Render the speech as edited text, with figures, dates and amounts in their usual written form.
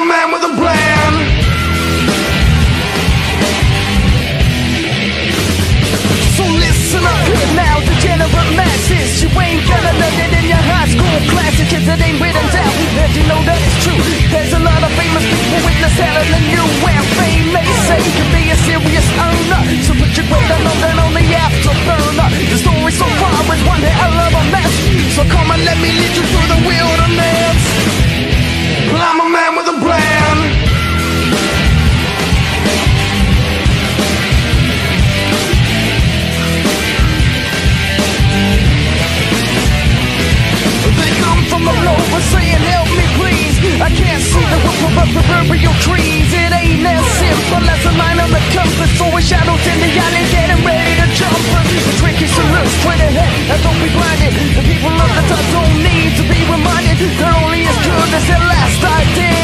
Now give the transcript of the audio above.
a man with a plan. So listen up now, degenerate masses. You ain't gonna learn it in your high school classes, cause it ain't written down. And you know that it's true. There's a lot of famous people with less talent than you, and fame may say you can be a serious earner. So put your weight on them on the afterburner. The story so far is one hell of a mess. So come and let me lead you through the wilderness. Well, I'm a man with a plan. They come from all over saying help me please. I can't see the roof of proverbial trees. It ain't as simple as a line on the compass, or shadows in the alley getting ready to jump. The trick is to look straight ahead and don't be blinded. The people of the top don't need to be reminded. They're only as good as their last idea.